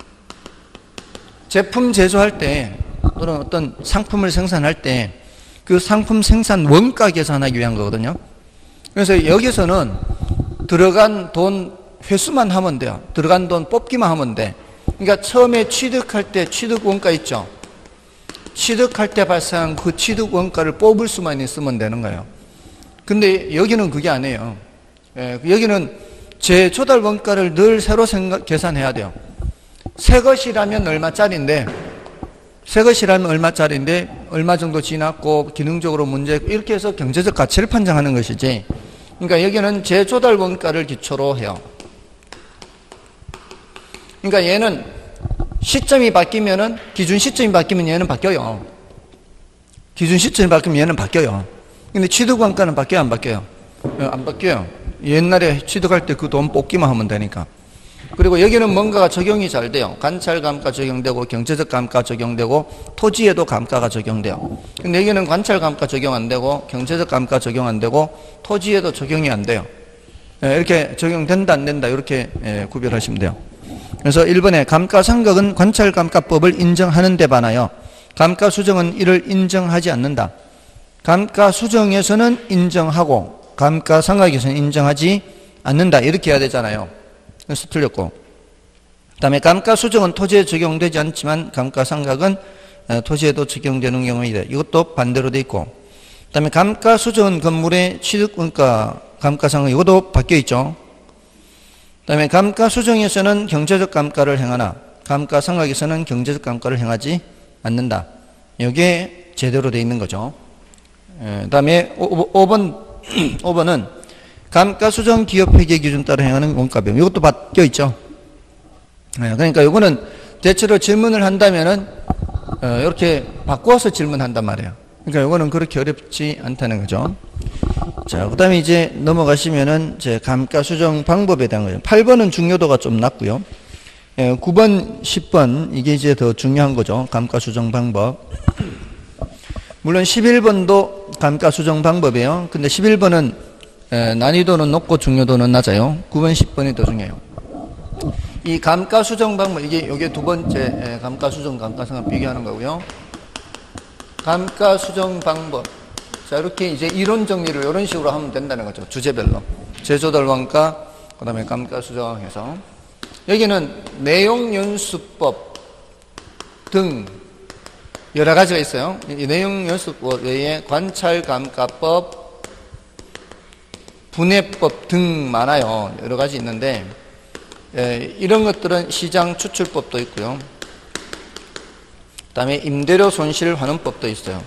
제품 제조할 때 또는 어떤 상품을 생산할 때 그 상품 생산 원가 계산하기 위한 거거든요. 그래서 여기서는 들어간 돈 회수만 하면 돼요. 들어간 돈 뽑기만 하면 돼. 그러니까 처음에 취득할 때 취득 원가 있죠. 취득할 때 발생한 그 취득 원가를 뽑을 수만 있으면 되는 거예요. 근데 여기는 그게 아니에요. 예, 여기는 재조달 원가를 늘 새로 생각, 계산해야 돼요. 새 것이라면 얼마짜리인데, 새 것이라면 얼마짜리인데, 얼마 정도 지났고, 기능적으로 문제, 이렇게 해서 경제적 가치를 판정하는 것이지. 그러니까 여기는 재조달 원가를 기초로 해요. 그러니까 얘는 시점이 바뀌면은, 기준 시점이 바뀌면 얘는 바뀌어요. 기준 시점이 바뀌면 얘는 바뀌어요. 근데 취득 원가는 바뀌어요, 안 바뀌어요? 안 바뀌어요. 옛날에 취득할 때 그 돈 뽑기만 하면 되니까. 그리고 여기는 뭔가가 적용이 잘 돼요. 관찰 감가 적용되고, 경제적 감가 적용되고, 토지에도 감가가 적용돼요. 근데 여기는 관찰 감가 적용 안 되고, 경제적 감가 적용 안 되고, 토지에도 적용이 안 돼요. 이렇게 적용된다, 안 된다, 이렇게 구별하시면 돼요. 그래서 일 번에 감가상각은 관찰감가법을 인정하는 데 반하여 감가수정은 이를 인정하지 않는다. 감가수정에서는 인정하고 감가상각에서는 인정하지 않는다. 이렇게 해야 되잖아요. 그래서 틀렸고. 그 다음에 감가수정은 토지에 적용되지 않지만 감가상각은 토지에도 적용되는 경우이다. 이것도 반대로 돼 있고. 그 다음에 감가수정은 건물의 취득원가 감가상각 이것도 바뀌어 있죠. 그 다음에 감가수정에서는 경제적 감가를 행하나 감가상각에서는 경제적 감가를 행하지 않는다. 이게 제대로 되어 있는 거죠. 그 다음에 오 번, 오 번은 감가수정 기업회계 기준 따라 행하는 원가 배분. 이것도 바뀌어 있죠. 그러니까 이거는 대체로 질문을 한다면은 어, 이렇게 바꾸어서 질문한단 말이에요. 그러니까 이거는 그렇게 어렵지 않다는 거죠. 자, 그 다음에 이제 넘어가시면은 제 감가수정 방법에 대한 거예요. 팔 번은 중요도가 좀 낮고요. 예, 구 번, 십 번 이게 이제 더 중요한 거죠. 감가수정 방법. 물론 십일 번도 감가수정 방법이에요. 근데 십일 번은 에, 난이도는 높고 중요도는 낮아요. 구 번, 십 번이 더 중요해요. 이 감가수정 방법, 이게, 이게 두 번째 에, 감가수정, 감가상각 비교하는 거고요. 감가수정 방법. 자, 이렇게 이제 이론 정리를 이런 식으로 하면 된다는 거죠. 주제별로. 제조달 원가, 그 다음에 감가수정해서. 여기는 내용연수법 등 여러 가지가 있어요. 이 내용연수법 외에 관찰감가법, 분해법 등 많아요. 여러 가지 있는데, 예, 이런 것들은 시장 추출법도 있고요. 그 다음에 임대료 손실환원법도 있어요.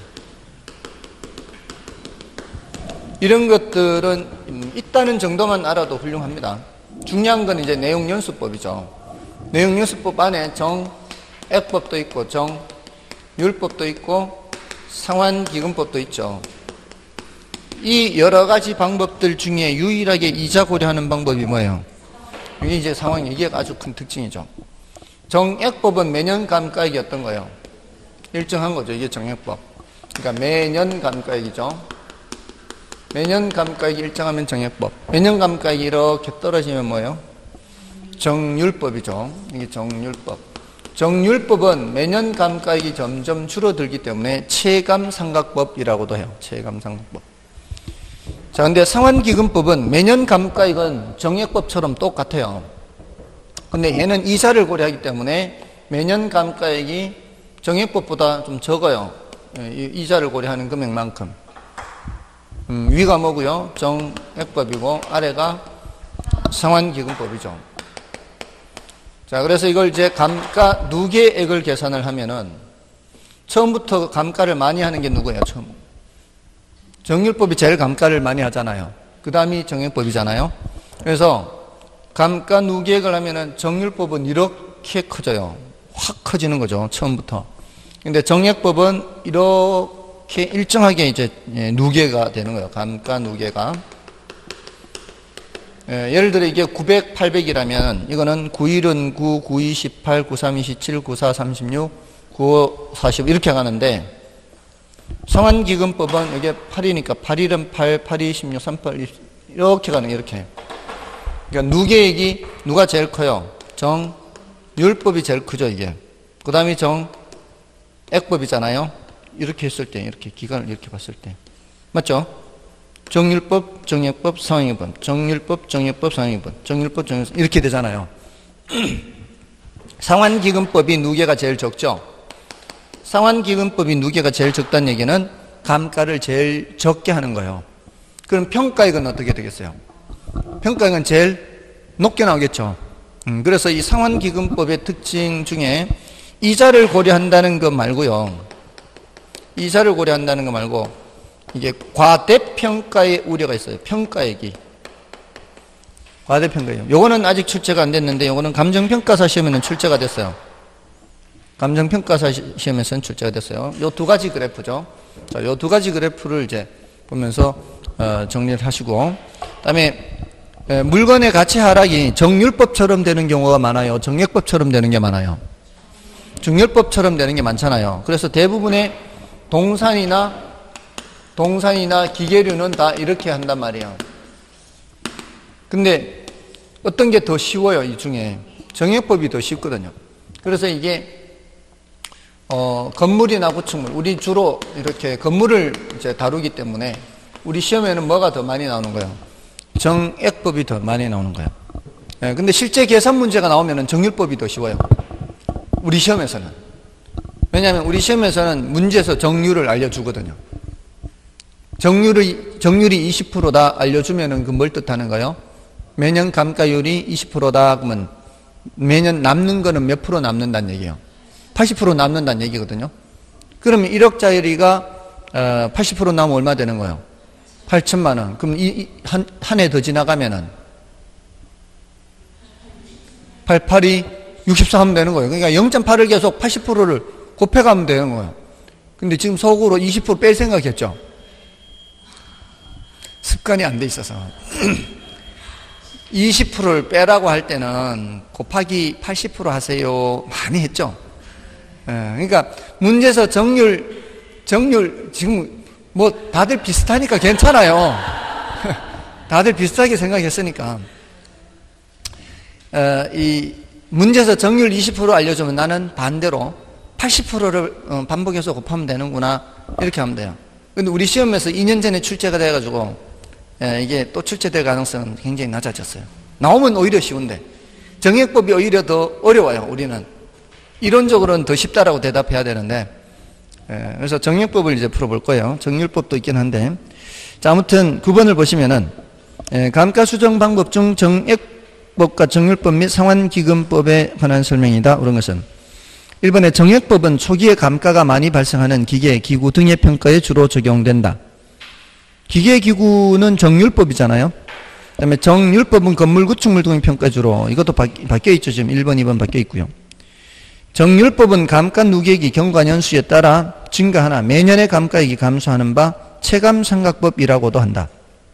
이런 것들은 있다는 정도만 알아도 훌륭합니다. 중요한 건 이제 내용연수법이죠. 내용연수법 안에 정액법도 있고 정율법도 있고 상환기금법도 있죠. 이 여러 가지 방법들 중에 유일하게 이자 고려하는 방법이 뭐예요? 이게 이제 상황이 이게 아주 큰 특징이죠. 정액법은 매년 감가액이 어떤 거예요? 일정한 거죠. 이게 정액법. 그러니까 매년 감가액이죠. 매년 감가액이 일정하면 정액법. 매년 감가액이 이렇게 떨어지면 뭐예요? 정율법이죠. 이게 정율법. 정율법은 매년 감가액이 점점 줄어들기 때문에 체감상각법이라고도 해요. 체감상각법. 자, 근데 상환기금법은 매년 감가액은 정액법처럼 똑같아요. 근데 얘는 이자를 고려하기 때문에 매년 감가액이 정액법보다 좀 적어요. 이자를 고려하는 금액만큼. 음, 위가 뭐고요? 정액법이고 아래가 상환기금법이죠. 자, 그래서 이걸 이제 감가 누계액을 계산을 하면은 처음부터 감가를 많이 하는 게 누구예요? 처음. 정율법이 제일 감가를 많이 하잖아요. 그 다음이 정액법이잖아요. 그래서 감가 누계액을 하면은 정율법은 이렇게 커져요. 확 커지는 거죠. 처음부터. 근데 정액법은 이렇게 일정하게 이제 누계가 되는 거예요. 감가 누계가. 예, 예를 들어 이게 구백, 팔백이라면 이거는 구일은 구, 구이 십팔, 구삼 이십칠, 구사 삼십육, 구오 사십오 이렇게 가는데 상환기금법은 이게 팔이니까 팔일은 팔, 팔이 십육, 삼팔 이십 이렇게 가는 게 이렇게. 그러니까 누계액이 누가 제일 커요? 정율법이 제일 크죠 이게. 그 다음이 정액법이잖아요. 이렇게 했을 때 이렇게 기간을 이렇게 봤을 때 맞죠? 정율법, 정액법, 상환기금법, 정율법, 정액법, 상환기금법, 정율법, 정액법 이렇게 되잖아요. 상환기금법이 누계가 제일 적죠. 상환기금법이 누계가 제일 적다는 얘기는 감가를 제일 적게 하는 거예요. 그럼 평가액은 어떻게 되겠어요? 평가액은 제일 높게 나오겠죠. 음, 그래서 이 상환기금법의 특징 중에 이자를 고려한다는 것 말고요. 이자를 고려한다는 거 말고 이게 과대평가의 우려가 있어요. 평가액이. 과대평가예요. 요거는 아직 출제가 안 됐는데 요거는 감정평가사 시험에는 출제가 됐어요. 감정평가사 시험에서는 출제가 됐어요. 요 두 가지 그래프죠. 자, 요 두 가지 그래프를 이제 보면서 어, 정리를 하시고 그다음에 에, 물건의 가치 하락이 정율법처럼 되는 경우가 많아요. 정액법처럼 되는 게 많아요. 정율법처럼 되는 게 많잖아요. 그래서 대부분의 동산이나 동산이나 기계류는 다 이렇게 한단 말이에요. 근데 어떤 게 더 쉬워요? 이 중에 정액법이 더 쉽거든요. 그래서 이게 어, 건물이나 구축물, 우리 주로 이렇게 건물을 이제 다루기 때문에 우리 시험에는 뭐가 더 많이 나오는 거예요? 정액법이 더 많이 나오는 거예요. 네, 근데 실제 계산 문제가 나오면은 정율법이 더 쉬워요. 우리 시험에서는. 왜냐하면 우리 시험에서는 문제에서 정률을 알려주거든요. 정률이, 정률이 이십 퍼센트다 알려주면은 그 뭘 뜻하는 거예요? 매년 감가율이 이십 퍼센트다 그러면 매년 남는 거는 몇 프로 남는다는 얘기예요? 팔십 퍼센트 남는다는 얘기거든요. 그러면 일억짜리가 팔십 퍼센트 남으면 얼마 되는 거예요? 팔천만 원. 그럼 이, 이 한, 한 해 더 지나가면은 팔팔이 육십사 하면 되는 거예요. 그러니까 영 점 팔을 계속 팔십 퍼센트를 곱해가면 되는 거예요. 근데 지금 속으로 이십 퍼센트 뺄 생각했죠. 습관이 안 돼 있어서. 이십 퍼센트를 빼라고 할 때는 곱하기 팔십 퍼센트 하세요. 많이 했죠. 예, 그러니까 문제에서 정률, 정률, 지금 뭐 다들 비슷하니까 괜찮아요. 다들 비슷하게 생각했으니까. 어, 이 문제에서 정률 이십 퍼센트 알려주면 나는 반대로 팔십 퍼센트를 반복해서 곱하면 되는구나. 이렇게 하면 돼요. 근데 우리 시험에서 이 년 전에 출제가 돼가지고, 예, 이게 또 출제될 가능성은 굉장히 낮아졌어요. 나오면 오히려 쉬운데, 정액법이 오히려 더 어려워요, 우리는. 이론적으로는 더 쉽다라고 대답해야 되는데, 예, 그래서 정액법을 이제 풀어볼 거예요. 정률법도 있긴 한데. 자, 아무튼 구 번을 보시면은, 예, 감가수정 방법 중 정액법과 정률법 및 상환기금법에 관한 설명이다. 그런 것은 일 번에 정액법은 초기에 감가가 많이 발생하는 기계, 기구 등의 평가에 주로 적용된다. 기계, 기구는 정률법이잖아요. 그 다음에 정률법은 건물, 구축물 등의 평가에 주로, 이것도 바, 바뀌어 있죠. 지금 일 번, 이 번 바뀌어 있고요. 정률법은 감가 누계액이 경과년수에 따라 증가하나 매년의 감가액이 감소하는 바 체감상각법이라고도 한다.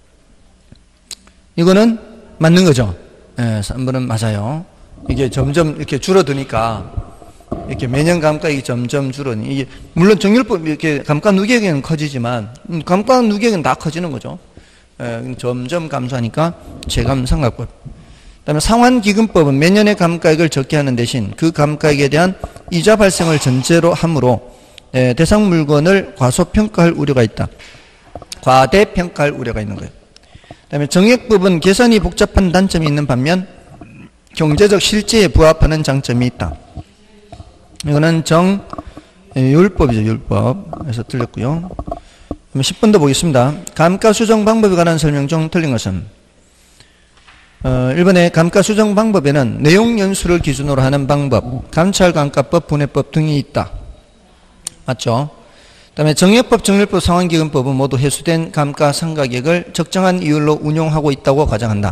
이거는 맞는 거죠. 예, 삼 번은 맞아요. 이게 점점 이렇게 줄어드니까 이렇게 매년 감가액이 점점 줄어니, 이게 물론 정률법 이렇게 감가 누계액은 커지지만 감가 누계액은 다 커지는 거죠. 예, 점점 감소하니까 체감상각법. 그다음에 상환기금법은 매년의 감가액을 적게 하는 대신 그 감가액에 대한 이자 발생을 전제로 하므로 예, 대상 물건을 과소평가할 우려가 있다. 과대평가할 우려가 있는 거예요. 그다음에 정액법은 계산이 복잡한 단점이 있는 반면 경제적 실제에 부합하는 장점이 있다. 이거는 정율법이죠. 율법. 그래서 틀렸고요. 그럼 십 번 더 보겠습니다. 감가수정 방법에 관한 설명 중 틀린 것은 어, 일 번에 감가수정 방법에는 내용연수를 기준으로 하는 방법, 감찰감가법, 분해법 등이 있다. 맞죠? 그 다음에 정액법, 정률법, 상환기금법은 모두 회수된 감가상각액을 적정한 이율로 운용하고 있다고 가정한다.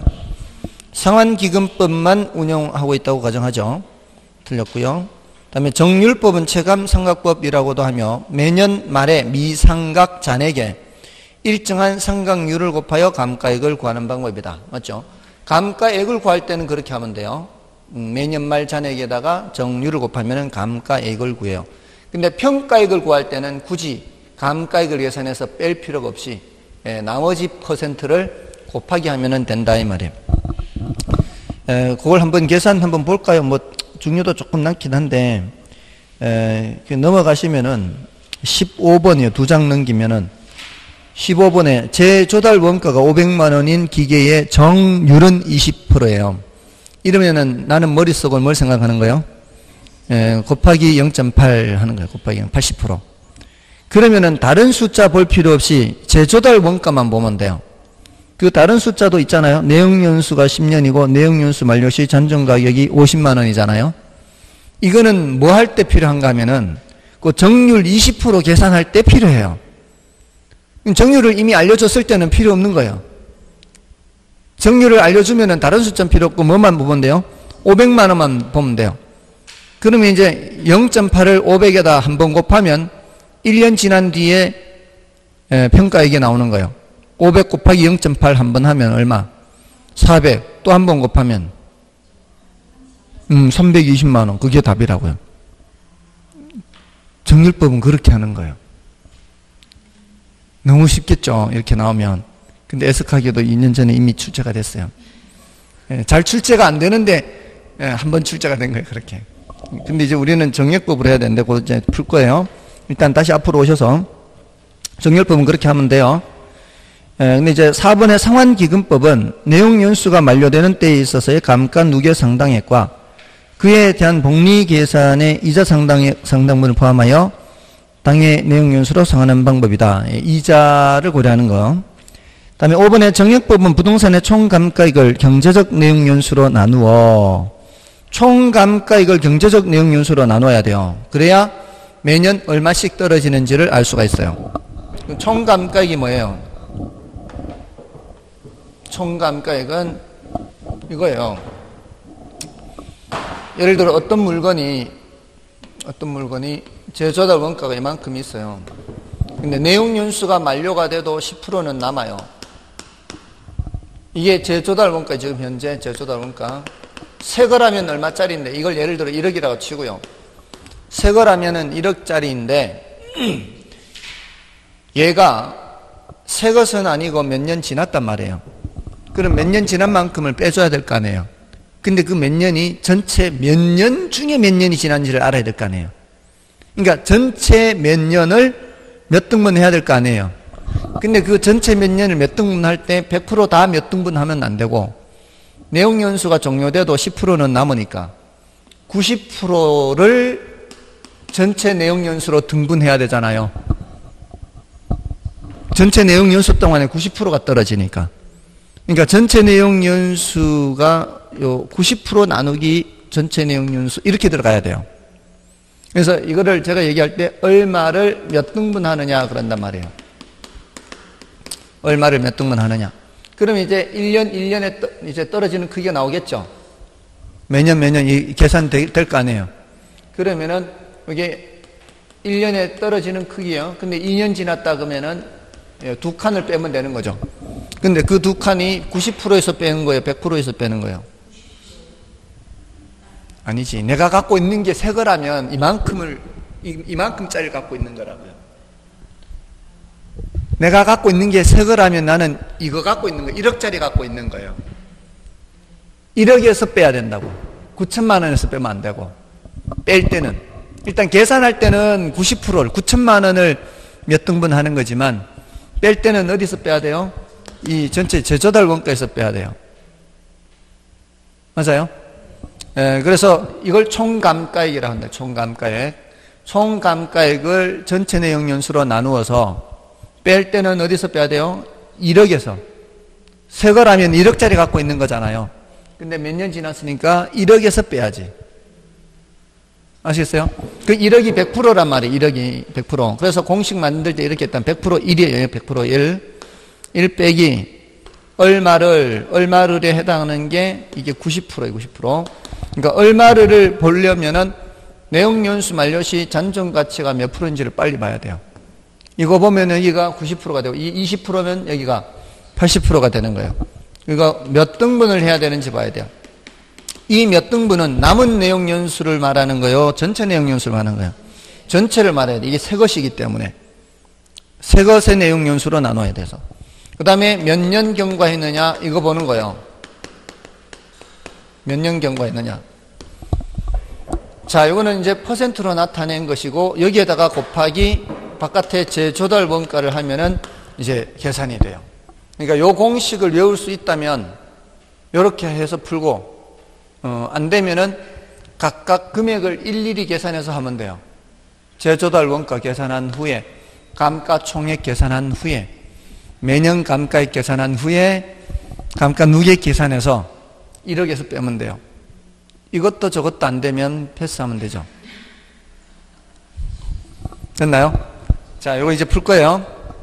상환기금법만 운용하고 있다고 가정하죠. 틀렸고요. 그 다음에 정률법은 체감상각법이라고도 하며 매년 말에 미상각 잔액에 일정한 상각률을 곱하여 감가액을 구하는 방법이다. 맞죠? 감가액을 구할 때는 그렇게 하면 돼요. 매년 말 잔액에다가 정률을 곱하면 감가액을 구해요. 근데 평가액을 구할 때는 굳이 감가액을 계산해서 뺄 필요가 없이 예, 나머지 퍼센트를 곱하기 하면 된다 이 말이에요. 에, 그걸 한번 계산 한번 볼까요? 뭐 중요도 조금 남긴 한데 에, 넘어가시면은 십오 번이요. 두 장 넘기면은 십오 번에 재조달 원가가 오백만 원인 기계의 정률은 이십 퍼센트예요. 이러면은 나는 머릿속을 뭘 생각하는 거예요? 에, 곱하기 영 점 팔 하는 거예요. 곱하기 팔십 퍼센트. 그러면은 다른 숫자 볼 필요 없이 재조달 원가만 보면 돼요. 그 다른 숫자도 있잖아요. 내용연수가 십 년이고 내용연수 만료 시 잔존가격이 오십만 원이잖아요. 이거는 뭐 할 때 필요한가 하면은 그 정률 이십 퍼센트 계산할 때 필요해요. 정률을 이미 알려줬을 때는 필요 없는 거예요. 정률을 알려주면은 다른 숫자는 필요 없고 뭐만 보면 돼요? 오백만 원만 보면 돼요. 그러면 이제 영 점 팔을 오백에다 한번 곱하면 일 년 지난 뒤에 평가액이 나오는 거예요. 오백 곱하기 영 점 팔 한번 하면 얼마? 사백. 또 한 번 곱하면 음, 삼백이십만 원. 그게 답이라고요. 정률법은 그렇게 하는 거예요. 너무 쉽겠죠. 이렇게 나오면. 근데 에스카게도 이 년 전에 이미 출제가 됐어요. 예, 잘 출제가 안 되는데 예, 한 번 출제가 된 거예요. 그렇게. 근데 이제 우리는 정액법으로 해야 되는데 그거 이제 풀 거예요. 일단 다시 앞으로 오셔서 정률법은 그렇게 하면 돼요. 예, 근데 이제 사 번의 상환기금법은 내용연수가 만료되는 때에 있어서의 감가 누계 상당액과 그에 대한 복리 계산의 이자 상당액 상당분을 포함하여 당해 내용연수로 상환하는 방법이다. 예, 이자를 고려하는 거. 그 다음에 오 번의 정액법은 부동산의 총감가액을 경제적 내용연수로 나누어 총감가액을 경제적 내용연수로 나눠야 돼요. 그래야 매년 얼마씩 떨어지는지를 알 수가 있어요. 총감가액이 뭐예요? 총감가액은 이거예요. 예를 들어 어떤 물건이 어떤 물건이 재조달 원가가 이만큼 있어요. 근데 내용 연수가 만료가 돼도 십 퍼센트는 남아요. 이게 재조달 원가, 지금 현재 재조달 원가. 새 거라면 얼마짜리인데, 이걸 예를 들어 일억이라고 치고요. 새 거라면은 일억짜리인데, 얘가 새 것은 아니고 몇 년 지났단 말이에요. 그럼 몇 년 지난 만큼을 빼줘야 될 거 아니에요. 근데 그 몇 년이 전체 몇 년 중에 몇 년이 지난지를 알아야 될 거 아니에요. 그러니까 전체 몇 년을 몇 등분 해야 될 거 아니에요. 근데 그 전체 몇 년을 몇 등분 할 때 백 퍼센트 다 몇 등분 하면 안 되고, 내용 연수가 종료돼도 십 퍼센트는 남으니까 구십 퍼센트를 전체 내용 연수로 등분해야 되잖아요. 전체 내용 연수 동안에 구십 퍼센트가 떨어지니까. 그러니까 전체 내용 연수가 요 구십 퍼센트 나누기 전체 내용 연수 이렇게 들어가야 돼요. 그래서 이거를 제가 얘기할 때 얼마를 몇 등분 하느냐 그런단 말이에요. 얼마를 몇 등분 하느냐. 그럼 이제 일 년 일 년에 떠, 이제 떨어지는 크기가 나오겠죠. 매년 매년 이 계산될 거 아니에요. 그러면은 이게 일 년에 떨어지는 크기요. 근데 이 년 지났다 그러면은 두 칸을 빼면 되는 거죠. 근데 그 두 칸이 구십 퍼센트에서 빼는 거예요, 백 퍼센트에서 빼는 거예요? 아니지. 내가 갖고 있는 게 새 거라면 이만큼을, 이, 이만큼짜리를 갖고 있는 거라고요. 내가 갖고 있는 게 새 거라면 나는 이거 갖고 있는 거, 일억짜리 갖고 있는 거예요. 일억에서 빼야 된다고. 구천만 원에서 빼면 안 되고. 뺄 때는. 일단 계산할 때는 구십 퍼센트를, 구천만 원을 몇 등분 하는 거지만, 뺄 때는 어디서 빼야 돼요? 이 전체 재조달 원가에서 빼야 돼요. 맞아요? 예, 그래서 이걸 총감가액이라고 한다. 총감가액. 총감가액을 전체 내용 연수로 나누어서 뺄 때는 어디서 빼야 돼요? 일억에서. 새 거라면 일억짜리 갖고 있는 거잖아요. 근데 몇 년 지났으니까 일억에서 빼야지. 아시겠어요? 그 일억이 백 퍼센트란 말이에요. 일억이 백 퍼센트. 그래서 공식 만들 때 이렇게 했다면 백 퍼센트 일이에요. 백 퍼센트 일. 일 빼기 얼마를, 얼마를에 해당하는 게 이게 구십 퍼센트예요. 구십 퍼센트. 그러니까 얼마를 보려면은 내용 연수 만료 시 잔존 가치가 몇 프로인지를 빨리 봐야 돼요. 이거 보면은 여기가 구십 퍼센트가 되고 이 이십 퍼센트면 여기가 팔십 퍼센트가 되는 거예요. 그러니까 몇 등분을 해야 되는지 봐야 돼요. 이 몇 등분은 남은 내용 연수를 말하는 거예요? 전체 내용 연수를 말하는 거예요? 전체를 말해야 돼. 이게 새 것이기 때문에. 새 것의 내용 연수로 나눠야 돼서. 그 다음에 몇 년 경과했느냐? 이거 보는 거예요. 몇 년 경과했느냐? 자, 이거는 이제 퍼센트로 나타낸 것이고, 여기에다가 곱하기 바깥에 재조달 원가를 하면은 이제 계산이 돼요. 그러니까 요 공식을 외울 수 있다면, 요렇게 해서 풀고, 어, 안 되면은 각각 금액을 일일이 계산해서 하면 돼요. 재조달 원가 계산한 후에, 감가 총액 계산한 후에, 매년 감가액 계산한 후에, 감가 누계 계산해서 일억에서 빼면 돼요. 이것도 저것도 안 되면 패스하면 되죠. 됐나요? 자, 이거 이제 풀 거예요.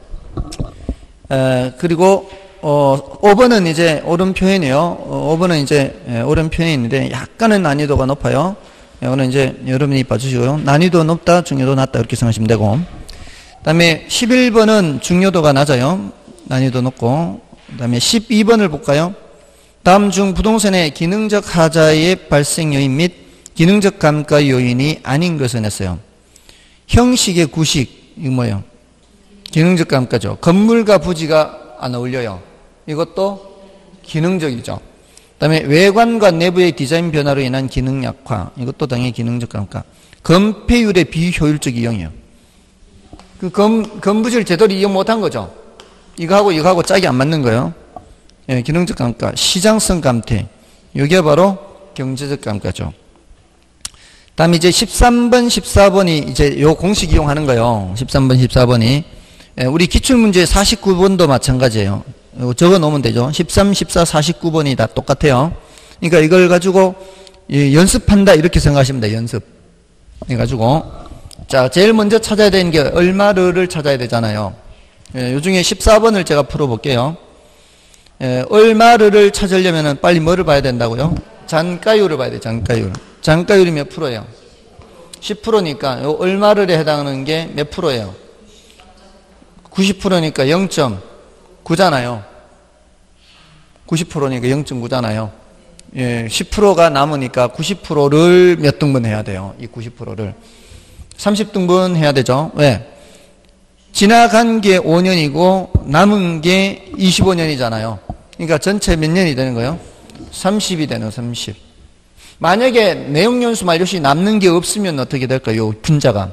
에, 그리고 어, 오 번은 이제 옳은 표현이에요. 어, 오 번은 이제 예, 옳은 표현인데 약간은 난이도가 높아요. 이거는 이제 여러분이 봐주시고요. 난이도 높다, 중요도 낮다 이렇게 생각하시면 되고. 그 다음에 십일 번은 중요도가 낮아요. 난이도 높고. 그 다음에 십이 번을 볼까요? 다음 중 부동산의 기능적 하자의 발생 요인 및 기능적 감가 요인이 아닌 것은 했어요. 형식의 구식, 이거 뭐예요? 기능적 감가죠. 건물과 부지가 안 어울려요. 이것도 기능적이죠. 그 다음에 외관과 내부의 디자인 변화로 인한 기능 약화, 이것도 당연히 기능적 감가. 건폐율의 비효율적 이용이에요. 그 건, 건부지를 제대로 이용 못한 거죠. 이거하고 이거하고 짝이 안 맞는 거예요. 예, 기능적 감가, 시장성 감퇴. 이게 바로 경제적 감가죠. 다음 이제 십삼 번, 십사 번이 이제 요 공식 이용하는 거예요. 십삼 번, 십사 번이. 예, 우리 기출문제 사십구 번도 마찬가지예요. 적어 놓으면 되죠. 십삼, 십사, 사십구 번이 다 똑같아요. 그러니까 이걸 가지고 예, 연습한다 이렇게 생각하시면 돼요. 연습. 해가지고. 자, 제일 먼저 찾아야 되는 게 얼마를 찾아야 되잖아요. 예, 요 중에 십사 번을 제가 풀어볼게요. 예, 얼마를 찾으려면 빨리 뭐를 봐야 된다고요? 잔가율을 봐야 돼요. 잔가율. 장가율이 몇 프로예요? 십 퍼센트니까 요 얼마를 해당하는 게 몇 프로예요? 구십 퍼센트니까 영 점 구잖아요. 구십 퍼센트니까 영 점 구잖아요. 예, 십 퍼센트가 남으니까 구십 퍼센트를 몇 등분 해야 돼요? 이 구십 퍼센트를. 삼십 등분 해야 되죠. 왜? 지나간 게 오 년이고 남은 게 이십오 년이잖아요. 그러니까 전체 몇 년이 되는 거예요? 삼십이 되는 삼십. 만약에 내용연수 만료시 남는 게 없으면 어떻게 될까요? 분자가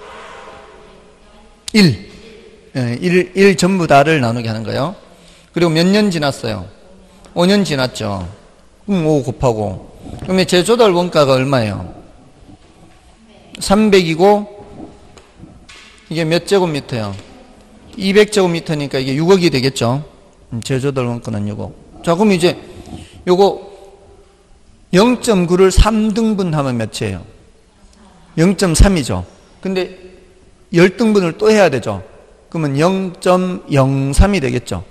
일. 예, 일, 일 전부 다를 나누게 하는 거예요. 그리고 몇 년 지났어요? 오 년 지났죠. 그럼 오 곱하고. 그러면 재조달 원가가 얼마예요? 삼백이고 이게 몇 제곱미터예요? 이백 제곱미터니까 이게 육억이 되겠죠. 재조달 원가는 육억. 자, 그럼 이제 요거 영 점 구를 삼 등분하면 몇이에요? 영 점 삼이죠. 근데 십 등분을 또 해야 되죠. 그러면 영 점 영삼이 되겠죠.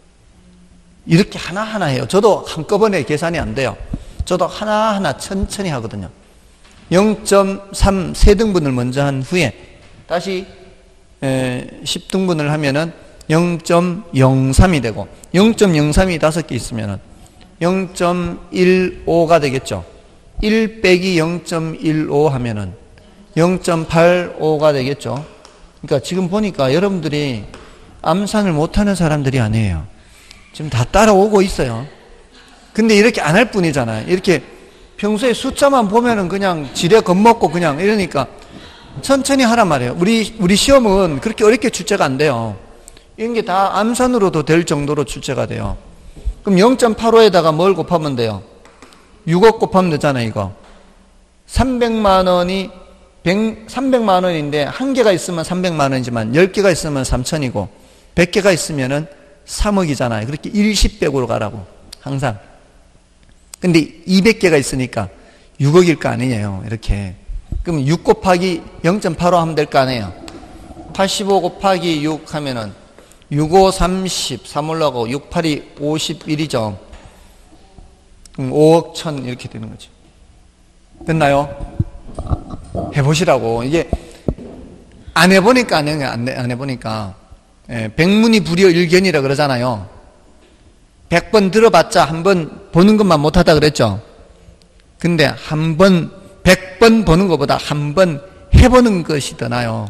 이렇게 하나하나 해요. 저도 한꺼번에 계산이 안 돼요. 저도 하나하나 천천히 하거든요. 영 점 삼 세 등분을 먼저 한 후에 다시 십 등분을 하면은 영 점 영삼이 되고 영 점 영삼이 다섯 개 있으면은 영 점 일오가 되겠죠. 일 빼기 영 점 일오 하면은 영 점 팔오가 되겠죠. 그러니까 지금 보니까 여러분들이 암산을 못하는 사람들이 아니에요. 지금 다 따라오고 있어요. 근데 이렇게 안 할 뿐이잖아요. 이렇게 평소에 숫자만 보면은 그냥 지레 겁먹고 그냥 이러니까 천천히 하란 말이에요. 우리, 우리 시험은 그렇게 어렵게 출제가 안 돼요. 이런 게 다 암산으로도 될 정도로 출제가 돼요. 그럼 영 점 팔오에다가 뭘 곱하면 돼요? 육억 곱하면 되잖아요, 이거. 삼백만 원이 백, 삼백만 원인데 한 개가 있으면 삼백만 원이지만 열 개가 있으면 삼천이고 백 개가 있으면은 삼억이잖아요. 그렇게 일십백으로 가라고. 항상. 근데 이백 개가 있으니까 육억일 거 아니에요. 이렇게. 그럼 육 곱하기 영 점 팔오 하면 될 거 아니에요. 팔십오 곱하기 육 하면은 육오 삼십, 삼 올라가고 육 팔이 오십일이죠. 그럼 오억 천 이렇게 되는 거죠. 됐나요? 해보시라고. 이게 안 해보니까 안, 해, 안, 안 해보니까 예, 백문이 불여 일견이라 그러잖아요. 백 번 들어봤자 한 번 보는 것만 못하다 그랬죠. 근데 한 번, 백 번 보는 것보다 한 번 해보는 것이 더 나아요.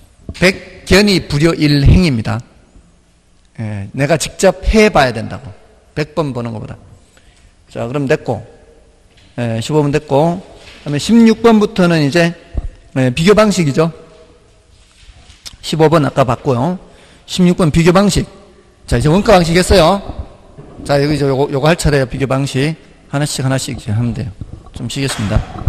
백견이 불여 일행입니다. 예, 내가 직접 해봐야 된다고. 백 번 보는 것보다. 자, 그럼 됐고. 예, 십오 번 됐고. 그 다음에 십육 번부터는 이제 예, 비교 방식이죠. 십오 번 아까 봤고요. 십육 번 비교 방식. 자, 이제 원가 방식 했어요. 자, 여기 이제 요거, 요거 할 차례야. 비교 방식. 하나씩 하나씩 이제 하면 돼요. 좀 쉬겠습니다.